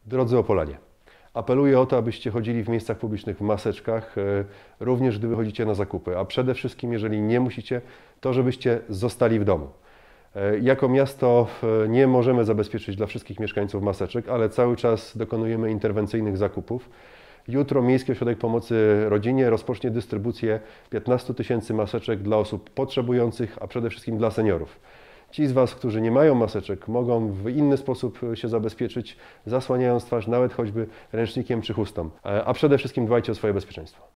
Drodzy Opolanie, apeluję o to, abyście chodzili w miejscach publicznych w maseczkach, również gdy wychodzicie na zakupy, a przede wszystkim, jeżeli nie musicie, to żebyście zostali w domu. Jako miasto nie możemy zabezpieczyć dla wszystkich mieszkańców maseczek, ale cały czas dokonujemy interwencyjnych zakupów. Jutro Miejski Ośrodek Pomocy Rodzinie rozpocznie dystrybucję 15 000 maseczek dla osób potrzebujących, a przede wszystkim dla seniorów. Ci z Was, którzy nie mają maseczek, mogą w inny sposób się zabezpieczyć, zasłaniając twarz nawet choćby ręcznikiem czy chustą. A przede wszystkim dbajcie o swoje bezpieczeństwo.